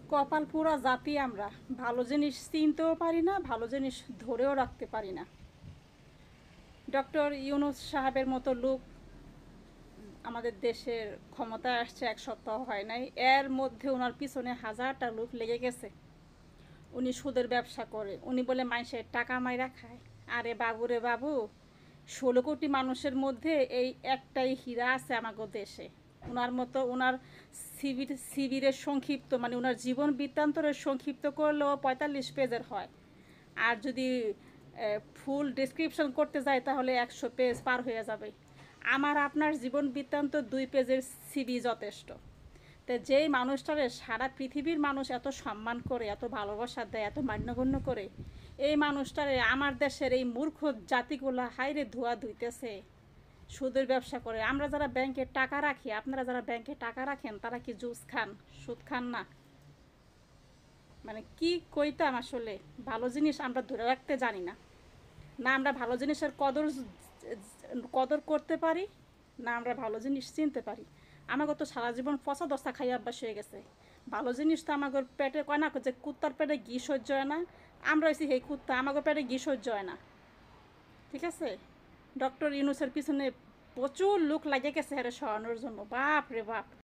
কপাল পোড়া জাতি আমরা, ভালো জিনিস চিনতেও পারি না, ভালো জিনিস ধরেও রাখতে পারি না। ডক্টর ইউনূস সাহেবের মতো লোক আমাদের দেশের ক্ষমতায় আসছে 1 সপ্তাহ হয় নাই, এর মধ্যে ওনার পিছনে হাজারটা লোক লেগে গেছে। উনি সুদের ব্যবসা করে, উনি বলে মানুষের টাকা মাইরা খায়। আরে বাবু রে বাবু, 16 কোটি মানুষের মধ্যে এই একটাই হীরা আছে আমাগো দেশে। ওনার মতো ওনার সিবিরের সংক্ষিপ্ত, মানে ওনার জীবন বৃত্তান্তরের সংক্ষিপ্ত করলেও 45 পেজের হয়। আর যদি ফুল ডিসক্রিপশন করতে যায় তাহলে 100 পেজ পার হয়ে যাবে। আমার আপনার জীবন বৃত্তান্ত 2 পেজের সিবি যথেষ্ট। তো যেই মানুষটারে সারা পৃথিবীর মানুষ এত সম্মান করে, এত ভালোবাসা দেয়, এত মান্যগণ্য করে, এই মানুষটারে আমার দেশের এই মূর্খ জাতিগুলা হাইরে ধোয়া ধুইতেছে, সুদের ব্যবসা করে। আমরা যারা ব্যাংকে টাকা রাখি, আপনারা যারা ব্যাংকে টাকা রাখেন, তারা কি জুস খান, সুদ খান না? মানে কি কইতাম আসলে, ভালো জিনিস আমরা ধরে রাখতে জানি না। না আমরা ভালো জিনিসের কদর কদর করতে পারি, না আমরা ভালো জিনিস চিনতে পারি। আমাকে তো সারা জীবন পচা দশা খাই অভ্যাস হয়ে গেছে। ভালো জিনিস তো আমাকে পেটে কয় না যে কুত্তার পেটে ঘি সহ্য হয় না, আমরা হয়েছি সেই কুত্তা, আমাকে পেটে ঘি সহ্য হয় না। ঠিক আছে, ডক্টর ইউনূসের পিছনে প্রচুর লোক লাগে গেছে হ্যাঁ সরানোর জন্য, বাপ রে বাপ।